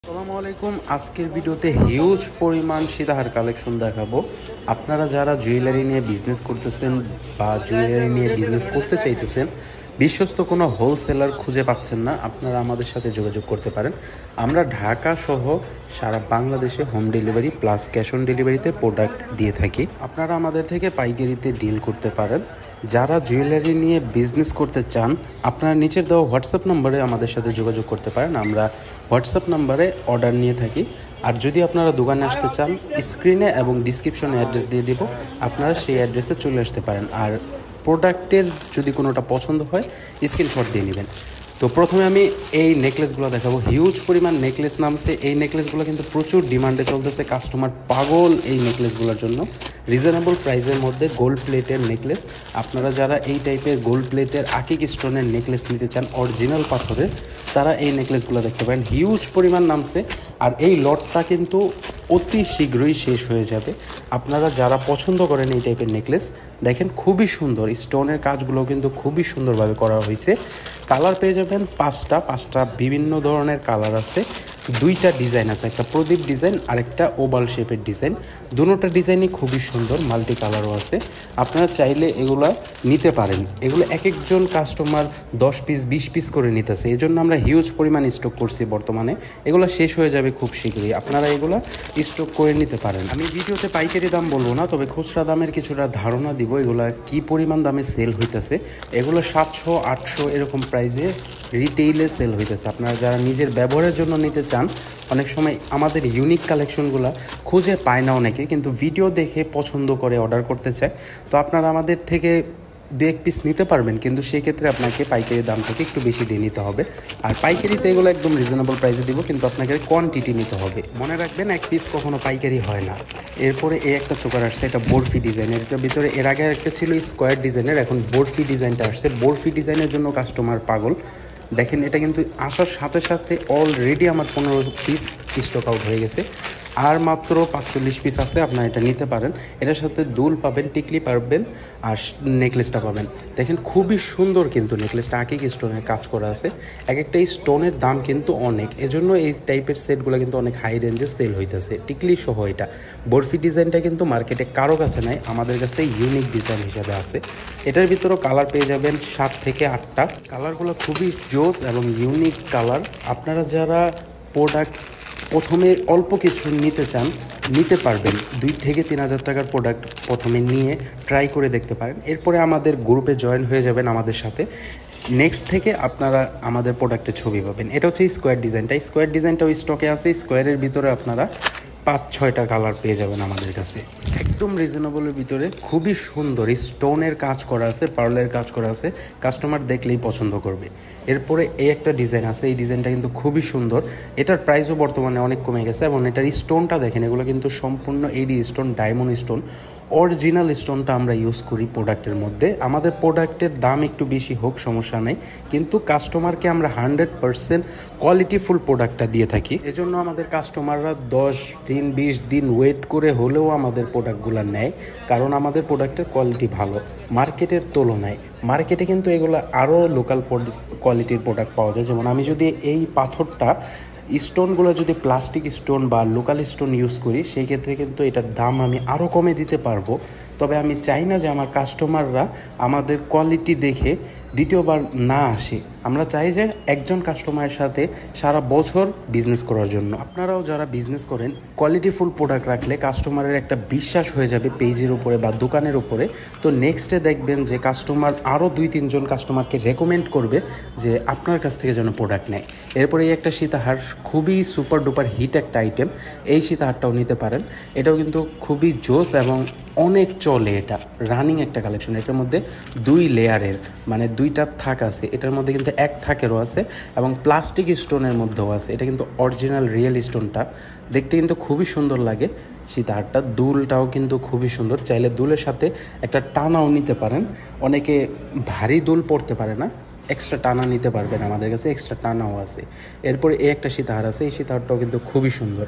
আসসালামু আলাইকুম। আজকের ভিডিওতে হিউজ পরিমাণ সীতাহার কালেকশন দেখাবো। আপনারা যারা জুয়েলারি নিয়ে বিজনেস করতেছেন বা জুয়েলারি নিয়ে বিজনেস করতে চাইতেছেন, বিশ্বস্ত কোনো হোলসেলার খুঁজে পাচ্ছেন না, আপনারা আমাদের সাথে যোগাযোগ করতে পারেন। আমরা ঢাকা সহ সারা বাংলাদেশে home delivery plus cash on ডেলিভারিতে প্রোডাক্ট দিয়ে থাকি। আপনারা আমাদের থেকে পাইকারিতে ডিল করতে পারেন। যারা জুয়েলারি নিয়ে বিজনেস করতে চান, আপনারা নিচের দেওয়া হোয়াটসঅ্যাপ নম্বরে আমাদের সাথে যোগাযোগ করতে পারেন। আমরা হোয়াটসঅ্যাপ নম্বরে অর্ডার নিয়ে থাকি। আর যদি আপনারা দোকানে আসতে চান, স্ক্রিনে এবং ডিসক্রিপশনে অ্যাড্রেস দিয়ে দিব, আপনারা সেই অ্যাড্রেসে চলে আসতে পারেন। আর প্রোডাক্টের যদি কোনোটা পছন্দ হয়, স্ক্রিনশট দিয়ে নেবেন। তো প্রথমে আমি এই নেকলেসগুলো দেখাবো। হিউজ পরিমাণ নেকলেস নামছে। এই নেকলেসগুলো কিন্তু প্রচুর ডিমান্ডে চলতেছে, কাস্টমার পাগল এই নেকলেসগুলোর জন্য। রিজনেবল প্রাইসের মধ্যে গোল্ড প্লেটের নেকলেস। আপনারা যারা এই টাইপের গোল্ড প্লেটের আকিক স্টোনের নেকলেস নিতে চান অরিজিনাল পাথরের, তারা এই নেকলেসগুলো দেখতে পারেন। হিউজ পরিমাণ নামছে, আর এই লটটা কিন্তু অতি শীঘ্রই শেষ হয়ে যাবে। আপনারা যারা পছন্দ করেন এই টাইপের নেকলেস, দেখেন খুবই সুন্দর, স্টোনের কাজগুলো কিন্তু খুবই সুন্দরভাবে করা হয়েছে। কালার পেয়ে যাবেন পাঁচটা বিভিন্ন ধরনের কালার আছে। দুইটা ডিজাইন আছে, একটা প্রদীপ ডিজাইন আর একটা ওভাল শেপের ডিজাইন। দুটোটা ডিজাইনই খুবই সুন্দর, মাল্টি কালারও আছে। আপনারা চাইলে এগুলা নিতে পারেন। এগুলো এক একজন কাস্টমার 10 পিস 20 পিস করে নিতেছে, এই জন্য আমরা হিউজ পরিমাণ স্টক করছি বর্তমানে। এগুলো শেষ হয়ে যাবে খুব শীঘ্রই, আপনারা এগুলো স্টক করে নিতে পারেন। আমি ভিডিওতে পাইকারি দাম বলবো না, তবে খুচরা দামের কিছুটা ধারণা দিব এগুলা কি পরিমাণ দামে সেল হইতেছে। এগুলো 700-800 এরকম প্রাইসে রিটেইলে সেল হইতেছে। আপনারা যারা নিজের ব্যবহারের জন্য নিতে চান, অনেক সময় আমাদের ইউনিক কালেকশনগুলো খুঁজে পায় না অনেকে, কিন্তু ভিডিও দেখে পছন্দ করে অর্ডার করতে চায়। তো আপনারা আমাদের থেকে 2-1 পিস নিতে পারবেন, কিন্তু সেক্ষেত্রে আপনাকে পাইকারি দাম থেকে একটু বেশি দিয়ে নিতে হবে। আর পাইকারিতে এগুলো একদম রিজনেবল প্রাইসে দিব, কিন্তু আপনাকে কোয়ান্টিটি নিতে হবে। মনে রাখবেন, 1 পিস কখনো পাইকারি হয় না। এরপরে এই একটা চোকার আসছে, এটা বরফি ডিজাইনের। এটার ভিতরে এর আগে একটা ছিল স্কোয়ার ডিজাইনের, এখন বরফি ডিজাইনটা আসছে। বরফি ডিজাইনের জন্য কাস্টমার পাগল। দেখেন, এটা কিন্তু আসার সাথে সাথে অলরেডি আমার 15 পিস স্টক আউট হয়ে গেছে। আর মাত্র 45 পিস আছে, আপনারা এটা নিতে পারেন। এটার সাথে দুল পাবেন, টিকলি পাবেন, আর নেকলেসটা পাবেন। দেখেন খুবই সুন্দর, কিন্তু নেকলেসটা আকিক স্টোনের কাজ করা আছে। এক একটা স্টোনের দাম কিন্তু অনেক, এজন্য এই টাইপের সেটগুলো কিন্তু অনেক হাই রেঞ্জে সেল হইতেছে। টিকলি সহ এটা বরফি ডিজাইনটা কিন্তু মার্কেটে কারো কাছে নাই, আমাদের কাছে ইউনিক ডিজাইন হিসাবে আছে। এটার ভিতরেও কালার পেয়ে যাবেন 7 থেকে 8টা। কালারগুলো খুবই জোস এবং ইউনিক কালার। আপনারা যারা প্রোডাক্ট প্রথমে অল্প কিছু নিতে চান, নিতে পারবেন। 2 থেকে 3 হাজার টাকার প্রোডাক্ট প্রথমে নিয়ে ট্রাই করে দেখতে পারেন। এরপরে আমাদের গ্রুপে জয়েন হয়ে যাবেন আমাদের সাথে। নেক্সট থেকে আপনারা আমাদের প্রোডাক্টের ছবি পাবেন। এটা হচ্ছে স্কোয়ার ডিজাইনটা। স্কোয়ার ডিজাইনটাও স্টকে আছে। স্কোয়ারের ভিতরে আপনারা 5-6টা কালার পেয়ে যাবেন আমাদের কাছে, একদম রিজনেবলের ভিতরে। খুবই সুন্দর স্টোনের কাজ করা আছে, পার্লের কাজ করা আছে, কাস্টমার দেখলেই পছন্দ করবে। এরপরে এই একটা ডিজাইন আছে, এই ডিজাইনটা কিন্তু খুবই সুন্দর। এটার প্রাইসও বর্তমানে অনেক কমে গেছে, এবং এটার স্টোনটা দেখেন, এগুলো কিন্তু সম্পূর্ণ AD stone, diamond stone, original স্টোনটা আমরা ইউজ করি প্রোডাক্টের মধ্যে। আমাদের প্রোডাক্টের দাম একটু বেশি হোক সমস্যা নেই, কিন্তু কাস্টমারকে আমরা 100% কোয়ালিটিফুল প্রোডাক্টটা দিয়ে থাকি। এজন্য আমাদের কাস্টমাররা 10 দিন 20 দিন ওয়েট করে হলেও আমাদের প্রোডাক্টগুলো নেয়, কারণ আমাদের প্রোডাক্টের কোয়ালিটি ভালো মার্কেটের তুলনায়। মার্কেটে কিন্তু এগুলো আরও লোকাল কোয়ালিটির প্রোডাক্ট পাওয়া যায়। যেমন আমি যদি এই পাথরটা স্টোনগুলো যদি প্লাস্টিক স্টোন বা লোকাল স্টোন ইউজ করি, সেই ক্ষেত্রে কিন্তু এটার দাম আমি আরও কমে দিতে পারবো। তবে আমি চাই না যে আমার কাস্টমাররা আমাদের কোয়ালিটি দেখে দ্বিতীয়বার না আসে। আমরা চাই যে একজন কাস্টমারের সাথে সারা বছর বিজনেস করার জন্য। আপনারাও যারা বিজনেস করেন, কোয়ালিটিফুল প্রোডাক্ট রাখলে কাস্টমারের একটা বিশ্বাস হয়ে যাবে পেজের উপরে বা দোকানের উপরে। তো নেক্সটে দেখবেন যে কাস্টমার আরও 2-3 জন কাস্টমারকে রেকমেন্ড করবে যে আপনার কাছ থেকে যেন প্রোডাক্ট নেয়। এরপরে এই একটা সীতাহার, খুবই সুপার ডুপার হিট একটা আইটেম। এই সীতাহারটাও নিতে পারেন। এটাও কিন্তু খুবই জোস এবং অনেক চলে। এটা রানিং একটা কালেকশন। এটার মধ্যে 2 লেয়ারের, মানে 2টা থাক আছে। এটার মধ্যে কিন্তু 1 থাকেরও আছে, এবং প্লাস্টিক স্টোনের মধ্যেও আছে। এটা কিন্তু অরিজিনাল রিয়েল স্টোনটা, দেখতে কিন্তু খুবই সুন্দর লাগে সীতাহারটা। দুলটাও কিন্তু খুবই সুন্দর, চাইলে দুলের সাথে একটা টানাও নিতে পারেন। অনেকে ভারী দুল পরতে পারে না, এক্সট্রা টানা নিতে পারবেন, আমাদের কাছে এক্সট্রা টানাও আছে। এরপরে এই একটা সীতাহার আছে, এই সীতাহারটাও কিন্তু খুবই সুন্দর।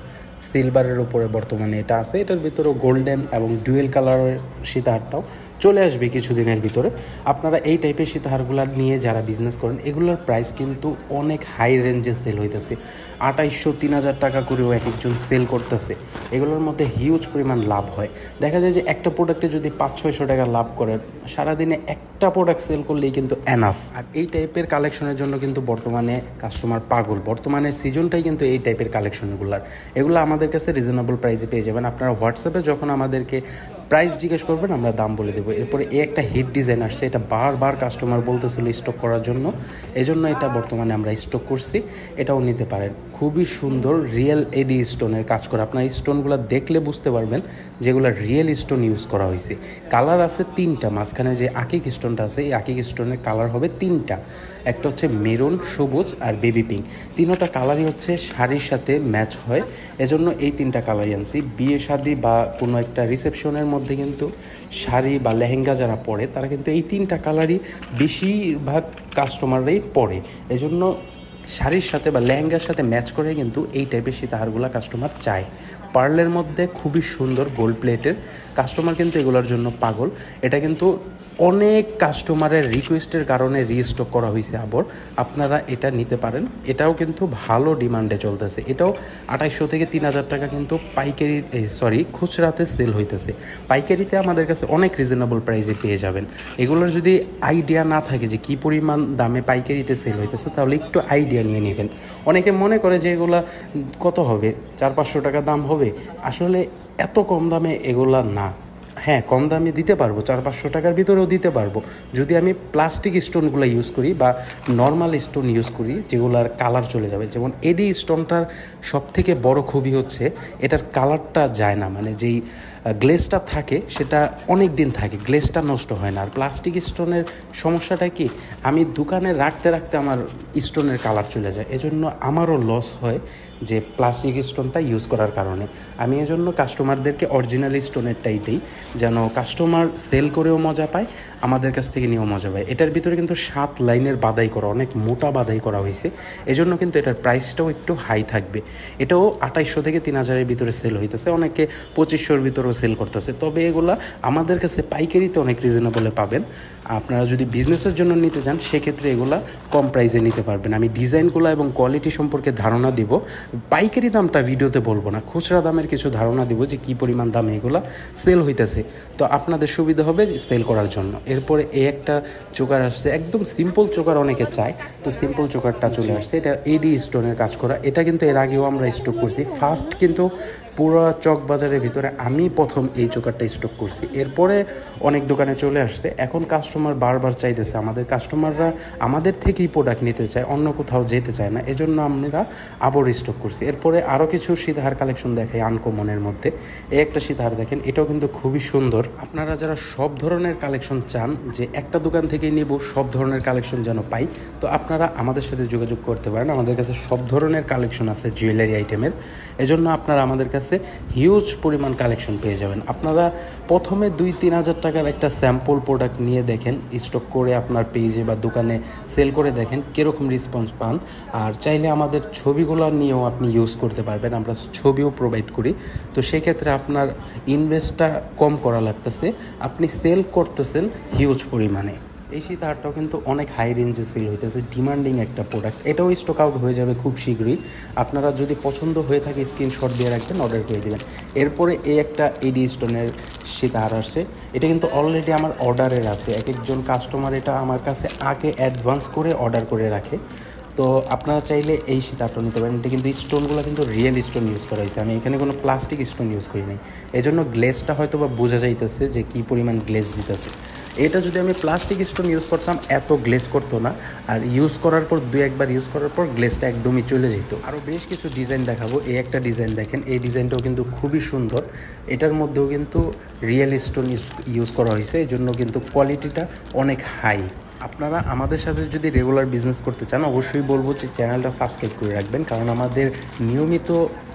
সিলভারের উপরে বর্তমানে এটা আছে। এটার ভিতরেও গোল্ডেন এবং ডুয়েল কালারের সীতাহারটাও চলে আসবে কিছুদিনের ভিতরে। আপনারা এই টাইপের সীতাহারগুলো নিয়ে যারা বিজনেস করেন, এগুলোর প্রাইস কিন্তু অনেক হাই রেঞ্জে সেল হইতেছে। 2800-3000 টাকা করেও এক একজন সেল করতেছে। এগুলোর মধ্যে হিউজ পরিমাণ লাভ হয়। দেখা যায় যে একটা প্রোডাক্টে যদি 500-600 টাকা লাভ করেন, সারাদিনে একটা প্রোডাক্ট সেল করলেই কিন্তু এনাফ। আর এই টাইপের কালেকশনের জন্য কিন্তু বর্তমানে কাস্টমার পাগল। বর্তমানের সিজনটাই কিন্তু এই টাইপের কালেকশনগুলার। এগুলো আমাদের কাছে রিজনেবল প্রাইসে পেয়ে যাবেন। আপনারা হোয়াটসঅ্যাপে যখন আমাদেরকে প্রাইস জিজ্ঞেস করবেন, আমরা দাম বলে দেবো। এরপরে এই একটা হিট ডিজাইন আসছে, এটা বারবার কাস্টমার বলতেছিল স্টক করার জন্য, এজন্য এটা বর্তমানে আমরা স্টক করছি। এটাও নিতে পারেন। খুবই সুন্দর রিয়েল এডি স্টোনের কাজ করা। আপনার স্টোনগুলো দেখলে বুঝতে পারবেন যেগুলো রিয়েল স্টোন ইউজ করা হয়েছে। কালার আছে 3টা। মাঝখানে যে আকিক স্টোনটা আছে, এই আকিক স্টোনের কালার হবে 3টা। একটা হচ্ছে মেরুন, সবুজ আর বেবি পিঙ্ক। 3টা কালারই হচ্ছে শাড়ির সাথে ম্যাচ হয়, এজন্য এই 3টা কালারই আনছি। বিয়ে শাদী বা কোনো একটা রিসেপশনের মধ্যে কিন্তু শাড়ি বা লেহেঙ্গা যারা পরে, তারা কিন্তু এই 3টা কালারই বেশিরভাগ কাস্টমাররাই পরে। এজন্য শাড়ির সাথে বা লেহেঙ্গার সাথে ম্যাচ করে কিন্তু এই টাইপের সীতাহারগুলো কাস্টমার চায়। পার্লের মধ্যে খুবই সুন্দর গোল্ড প্লেটের, কাস্টমার কিন্তু এগুলোর জন্য পাগল। এটা কিন্তু অনেক কাস্টমারের রিকোয়েস্টের কারণে রিস্টক করা হয়েছে আবার। আপনারা এটা নিতে পারেন। এটাও কিন্তু ভালো ডিমান্ডে চলতেছে। এটাও 2800 থেকে 3000 টাকা কিন্তু পাইকারি খুচরাতে সেল হইতেছে। পাইকারিতে আমাদের কাছে অনেক রিজনেবল প্রাইসে পেয়ে যাবেন। এগুলোর যদি আইডিয়া না থাকে যে কী পরিমাণ দামে পাইকারিতে সেল হইতেছে, তাহলে একটু আইডিয়া নিয়ে নেবেন। অনেকে মনে করে যে এগুলা কত হবে, 400-500 টাকা দাম হবে। আসলে এত কম দামে এগুলা না। হ্যাঁ, কম দামে দিতে পারবো, 400-500 টাকার ভিতরেও দিতে পারবো যদি আমি প্লাস্টিক স্টোনগুলো ইউজ করি বা নর্মাল স্টোন ইউজ করি, যেগুলার কালার চলে যাবে। যেমন এডি স্টোনটার সবথেকে বড় খুবই হচ্ছে এটার কালারটা যায় না, মানে যেই গ্লেজটা থাকে সেটা অনেক দিন থাকে, গ্লেজটা নষ্ট হয় না। আর প্লাস্টিক স্টোনের সমস্যাটা কি, আমি দোকানে রাখতে রাখতে আমার স্টোনের কালার চলে যায়। এজন্য আমারও লস হয় যে প্লাস্টিক স্টোনটা ইউজ করার কারণে। আমি এজন্য কাস্টমারদেরকে অরিজিনাল স্টোনেরটাই দিই, যেন কাস্টমার সেল করেও মজা পায়, আমাদের কাছ থেকে নিয়েও মজা পায়। এটার ভিতরে কিন্তু 7 লাইনের বাদাই করা, অনেক মোটা বাদাই করা হয়েছে। এজন্য কিন্তু এটার প্রাইসটাও একটু হাই থাকবে। এটাও 2800 থেকে 3000-এর ভিতরে সেল হইতেছে, অনেকে 2500-এর ভিতরেও সেল করতেছে। তবে এগুলা আমাদের কাছে পাইকারিতে অনেক রিজনেবলে পাবেন। আপনারা যদি বিজনেসের জন্য নিতে চান, সেক্ষেত্রে এগুলা কম প্রাইসে নিতে পারবেন। আমি ডিজাইনগুলো এবং কোয়ালিটি সম্পর্কে ধারণা দিব। পাইকারি দামটা ভিডিওতে বলবো না, খুচরা দামের কিছু ধারণা দিব যে কী পরিমাণ দামে এগুলা সেল হইতেছে, তো আপনাদের সুবিধা হবে সেল করার জন্য। এরপরে এই একটা চোকার আসছে, একদম সিম্পল চোকার অনেকে চায়, তো সিম্পল চোকারটা চলে আসছে। এটা এডি স্টোনের কাজ করা। এটা কিন্তু এর আগেও আমরা স্টক করছি। ফার্স্ট কিন্তু পুরো চকবাজারের ভিতরে আমি প্রথম এই চোকারটা স্টক করছি। এরপরে অনেক দোকানে চলে আসছে। এখন কাস্টমার বারবার চাইতেছে, আমাদের কাস্টমাররা আমাদের থেকেই প্রোডাক্ট নিতে চায়, অন্য কোথাও যেতে চায় না। এজন্য আমরা আবার স্টক করছি। এরপরে আরও কিছু সীতাহার কালেকশন দেখাই আনকমনের মধ্যে। এই একটা সীতাহার দেখেন, এটাও কিন্তু খুবই সুন্দর। আপনারা যারা সব ধরনের কালেকশন চান, যে একটা দোকান থেকেই নিব, সব ধরনের কালেকশন যেন পাই, তো আপনারা আমাদের সাথে যোগাযোগ করতে পারেন। আমাদের কাছে সব ধরনের কালেকশন আছে জুয়েলারি আইটেমের। এজন্য আপনারা আমাদের কাছে হিউজ পরিমাণ কালেকশন পেয়ে যাবেন। আপনারা প্রথমে 2-3 হাজার টাকার একটা স্যাম্পল প্রোডাক্ট নিয়ে দেখেন, স্টক করে আপনার পেজে বা দোকানে সেল করে দেখেন কীরকম রেসপন্স পান। আর চাইলে আমাদের ছবিগুলো নিয়েও আপনি ইউজ করতে পারবেন, আমরা ছবিও প্রোভাইড করি। তো সেক্ষেত্রে আপনার ইনভেস্টটা কম করা লাগতেছে, আপনি সেল করতেছেন হিউজ পরিমাণে। এই সীতাহারটাও কিন্তু অনেক হাই রেঞ্জে সেল হইতেছে, ডিমান্ডিং একটা প্রোডাক্ট। এটাও স্টক আউট হয়ে যাবে খুব শীঘ্রই। আপনারা যদি পছন্দ হয়ে থাকে স্ক্রিনশট দিয়ে রাখবেন, অর্ডার করে দেবেন। এরপরে এই একটা এডি স্টোনের সীতাহার আসছে। এটা কিন্তু অলরেডি আমার অর্ডারের আছে। এক একজন কাস্টমার এটা আমার কাছে আগে অ্যাডভান্স করে অর্ডার করে রাখে। তো আপনারা চাইলে এই সীতাহারটা নিতে পারেন। এটা কিন্তু স্টোনগুলো কিন্তু রিয়েল স্টোন ইউজ করা হয়েছে, আমি এখানে কোনো প্লাস্টিক স্টোন ইউজ করি নাই। এজন্য গ্লেজটা হয়তো বা বোঝা যাইতেছে যে কী পরিমাণ গ্লেজ দিতেছে। এটা যদি আমি প্লাস্টিক স্টোন ইউজ করতাম, এত গ্লেজ করতো না। আর ইউজ করার পর 2-1 বার ইউজ করার পর গ্লেজটা একদমই চলে যেত। আরও বেশ কিছু ডিজাইন দেখাবো। এই একটা ডিজাইন দেখেন, এই ডিজাইনটাও কিন্তু খুবই সুন্দর। এটার মধ্যেও কিন্তু রিয়েল স্টোন ইউজ করা হয়েছে, এই জন্য কিন্তু কোয়ালিটিটা অনেক হাই। আপনারা আমাদের সাথে যদি রেগুলার বিজনেস করতে চান, অবশ্যই বলবো যে চ্যানেলটা সাবস্ক্রাইব করে রাখবেন, কারণ আমাদের নিয়মিত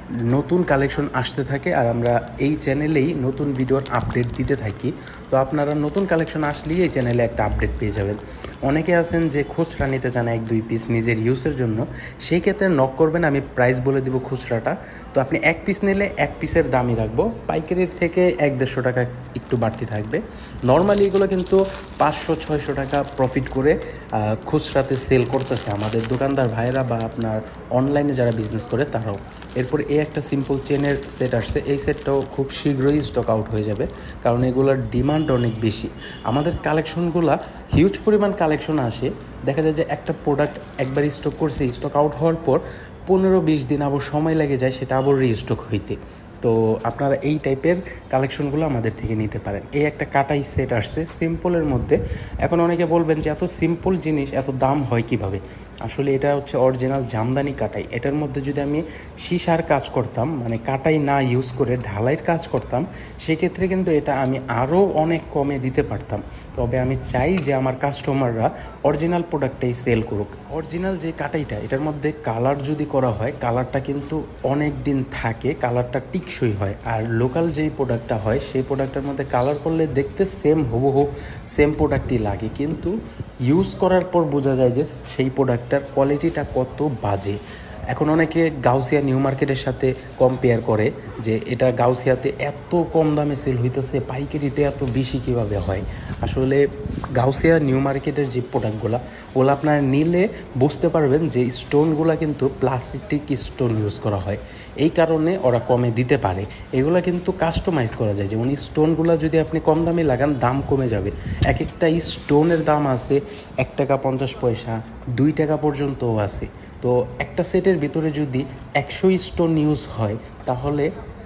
নতুন কালেকশন আসতে থাকে আর আমরা এই চ্যানেলেই নতুন ভিডিওর আপডেট দিতে থাকি। তো আপনারা নতুন কালেকশন আসলেই এই চ্যানেলে একটা আপডেট পেয়ে যাবেন। অনেকে আছেন যে খুচরা নিতে চান 1-2 পিস নিজের ইউজের জন্য, সেই ক্ষেত্রে নক করবেন, আমি প্রাইস বলে দিব খুচরাটা। তো আপনি 1 পিস নিলে 1 পিসের দামই রাখবো, পাইকারির থেকে 100-150 টাকা একটু বাড়তি থাকবে। নর্মালি এগুলো কিন্তু 500-600 টাকা প্রফিট করে খুচরাতে সেল করতেছে আমাদের দোকানদার ভাইয়েরা বা আপনার অনলাইনে যারা বিজনেস করে তারাও। এরপর এই একটা সিম্পল চেনের সেট আসছে, এই সেটটাও খুব শীঘ্রই স্টক আউট হয়ে যাবে, কারণ এগুলোর ডিমান্ড অনেক বেশি। আমাদের কালেকশনগুলো হিউজ পরিমাণ কালেকশন আসে, দেখা যায় যে একটা প্রোডাক্ট একবার স্টক করছে, স্টক আউট হওয়ার পর 15-20 দিন আবার সময় লেগে যায় সেটা আবার রিস্টক হইতে। তো আপনারা এই টাইপের কালেকশনগুলো আমাদের থেকে নিতে পারেন। এই একটা কাটাই সেট আসছে সিম্পলের মধ্যে। এখন অনেকে বলবেন যে এত সিম্পল জিনিস এত দাম হয় কিভাবে? আসলে এটা হচ্ছে অরিজিনাল জামদানি কাটাই। এটার মধ্যে যদি আমি সীসার কাজ করতাম, মানে কাটাই না ইউজ করে ঢালাইয়ের কাজ করতাম, সেক্ষেত্রে কিন্তু এটা আমি আরও অনেক কমে দিতে পারতাম। তবে আমি চাই যে আমার কাস্টমাররা অরিজিনাল প্রোডাক্টটাই সেল করুক। অরিজিনাল যে কাটাইটা, এটার মধ্যে কালার যদি করা হয়, কালারটা কিন্তু অনেক দিন থাকে, কালারটা টিকসই হয়। আর লোকাল যেই প্রোডাক্টটা হয় সেই প্রোডাক্টের মধ্যে কালার করলে দেখতে সেম হুবহু সেম প্রোডাক্টই লাগে, কিন্তু ইউজ করার পর বোঝা যায় যে সেই প্রোডাক্টটার কোয়ালিটিটা কত বাজে। এখন অনেকে গাউসিয়া নিউ মার্কেটের সাথে কম্পেয়ার করে যে এটা গাউসিয়াতে এত কম দামে সেল হইতেছে, পাইকারিতে এত বেশি কীভাবে হয়। আসলে গাউসিয়া নিউ মার্কেটের যে প্রোডাক্টগুলো, ওগুলো আপনারা নিলে বুঝতে পারবেন যে স্টোনগুলো কিন্তু প্লাস্টিক স্টোন ইউজ করা হয়, এই কারণে ওরা কমে দিতে পারে। এগুলো কিন্তু কাস্টমাইজ করা যায়, যেমন স্টোনগুলো যদি আপনি কম দামে লাগান দাম কমে যাবে। এক একটা স্টোনের দাম আছে 1 টাকা 50 পয়সা, 2 টাকা পর্যন্তও আছে। তো একটা সেটের ভিতরে যদি 100 স্টোন ইউজ হয় তাহলে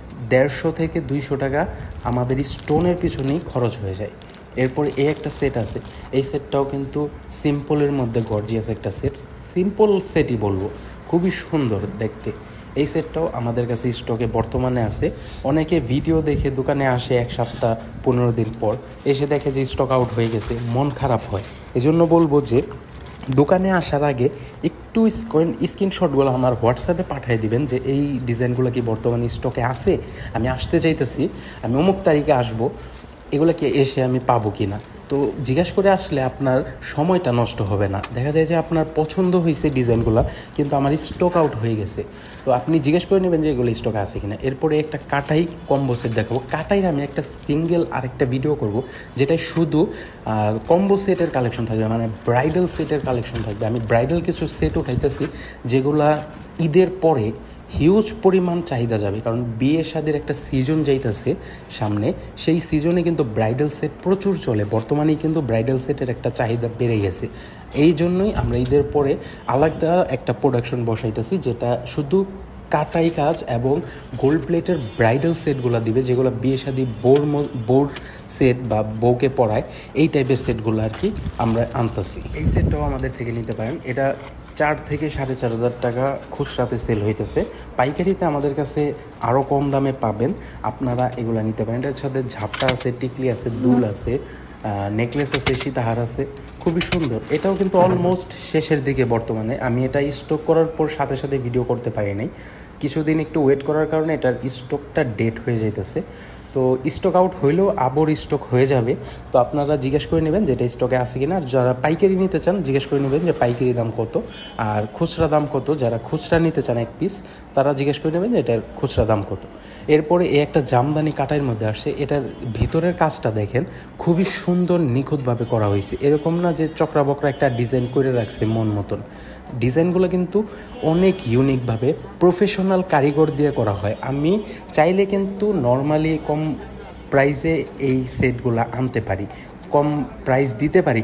150 থেকে 200 টাকা আমাদের স্টোনের পিছনেই খরচ হয়ে যায়। এরপর এই একটা সেট আছে, এই সেটটাও কিন্তু সিম্পলের মধ্যে গর্জিয়াস একটা সেট, সিম্পল সেটই বলবো, খুবই সুন্দর দেখতে। এই সেটটাও আমাদের কাছে স্টকে বর্তমানে আছে। অনেকে ভিডিও দেখে দোকানে আসে 1 সপ্তাহ 15 দিন পর, এসে দেখে যে স্টক আউট হয়ে গেছে, মন খারাপ হয়। এজন্য বলবো যে দোকানে আসার আগে একটু স্ক্রিনশটগুলো আমার হোয়াটসঅ্যাপে পাঠিয়ে দিবেন যে এই ডিজাইনগুলো কি বর্তমানে স্টকে আছে, আমি আসতে চাইতেছি, আমি অমুক তারিখে আসবো, এগুলো কি এসে আমি পাবো কি না। তো জিজ্ঞাসা করে আসলে আপনার সময়টা নষ্ট হবে না। দেখা যায় যে আপনার পছন্দ হয়েছে ডিজাইনগুলো, কিন্তু আমার স্টক আউট হয়ে গেছে, তো আপনি জিজ্ঞেস করে নেবেন যে এগুলো স্টক আছে কিনা। এরপরে একটা কাটাই কম্বো সেট দেখাবো। কাটাইয়ের আমি একটা সিঙ্গেল আরেকটা ভিডিও করব, যেটাই শুধু কম্বো সেটের কালেকশন থাকবে, মানে ব্রাইডাল সেটের কালেকশন থাকবে। আমি ব্রাইডাল কিছু সেট উঠাইতেছি যেগুলা ঈদের পরে হিউজ পরিমাণ চাহিদা যাবে, কারণ বিয়ে শাদির একটা সিজন যাইতেছে সামনে, সেই সিজনে কিন্তু ব্রাইডাল সেট প্রচুর চলে। বর্তমানেই কিন্তু ব্রাইডাল সেটের একটা চাহিদা বেড়ে গেছে, এই জন্যই আমরা ঈদের পরে আলাদা একটা প্রোডাকশন বসাইতেছি, যেটা শুধু কাটাই কাজ এবং গোল্ড প্লেটের ব্রাইডাল সেটগুলো দিবে, যেগুলো বিয়ে শাদী বোর সেট বা বউকে পরায়, এই টাইপের সেটগুলো আর কি আমরা আনতেছি। এই সেটটাও আমাদের থেকে নিতে পারেন। এটা 4 থেকে 4,500 টাকা খুচরাতে সেল হইতেছে, পাইকারিতে আমাদের কাছে আরও কম দামে পাবেন, আপনারা এগুলো নিতে পারেন। এটার সাথে ঝাপটা আছে, টিকলি আছে, দুল আছে, নেকলেস আছে, সীতাহার আছে, খুবই সুন্দর। এটাও কিন্তু অলমোস্ট শেষের দিকে বর্তমানে, আমি এটা স্টক করার পর সাথে সাথে ভিডিও করতে পারি নাই, কিছুদিন একটু ওয়েট করার কারণে এটার স্টকটা ডেট হয়ে যাইতেছে। তো স্টক আউট হইলেও আবার স্টক হয়ে যাবে, তো আপনারা জিজ্ঞেস করে নেবেন যে এটা স্টকে আছে কিনা। আর যারা পাইকারি নিতে চান জিজ্ঞেস করে নেবেন যে পাইকারি দাম কত আর খুচরা দাম কত। যারা খুচরা নিতে চান 1 পিস, তারা জিজ্ঞেস করে নেবেন যে এটার খুচরা দাম কত। এরপরে এই একটা জামদানি কাটাইয়ের মধ্যে আসছে, এটার ভিতরের কাজটা দেখেন, খুবই সুন্দর নিখুঁতভাবে করা হয়েছে। এরকম না যে চক্রা বকরা একটা ডিজাইন করে রাখছে মন মতন, ডিজাইনগুলো কিন্তু অনেক ইউনিকভাবে প্রফেশনাল কারিগর দিয়ে করা হয়। আমি চাইলে কিন্তু নর্মালি কম প্রাইসে এই সেটগুলো আনতে পারি, কম প্রাইস দিতে পারি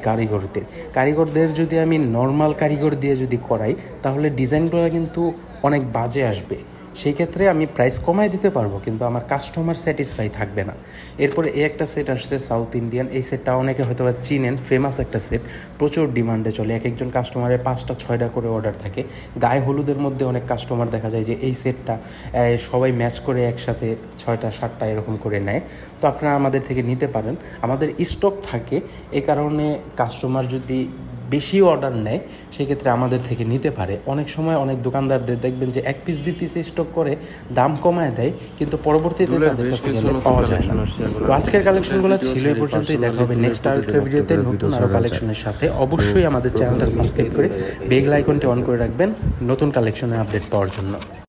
কারিগরদের যদি আমি নর্মাল কারিগর দিয়ে যদি করাই তাহলে ডিজাইনগুলো কিন্তু অনেক বাজে আসবে। সেই ক্ষেত্রে আমি প্রাইস কমাই দিতে পারবো, কিন্তু আমার কাস্টমার স্যাটিসফাই থাকবে না। এরপরে এই একটা সেট আসছে সাউথ ইন্ডিয়ান, এই সেটটা অনেকে হয়তো বা চিনেন, ফেমাস একটা সেট, প্রচুর ডিমান্ডে চলে। এক একজন কাস্টমারের 5টা-6টা করে অর্ডার থাকে। গায়ে হলুদের মধ্যে অনেক কাস্টমার দেখা যায় যে এই সেটটা সবাই ম্যাচ করে একসাথে 6টা-7টা এরকম করে নেয়। তো আপনারা আমাদের থেকে নিতে পারেন, আমাদের স্টক থাকে, এই কারণে কাস্টমার যদি বেশি অর্ডার নেয় সেক্ষেত্রে আমাদের থেকে নিতে পারে। অনেক সময় অনেক দোকানদারদের দেখবেন যে 1 পিস 2 পিস স্টক করে দাম কমায় দেয়, কিন্তু পরবর্তীতে তাদের কাছে গেলে পাওয়া যায় না। তো আজকের কালেকশনগুলো ছিল এই পর্যন্তই। দেখা হবে নেক্সট আরেকটা ভিডিওতে নতুন আরও কালেকশনের সাথে। অবশ্যই আমাদের চ্যানেলটা সাবস্ক্রাইব করে বেল আইকনটি অন করে রাখবেন নতুন কালেকশনের আপডেট পাওয়ার জন্য।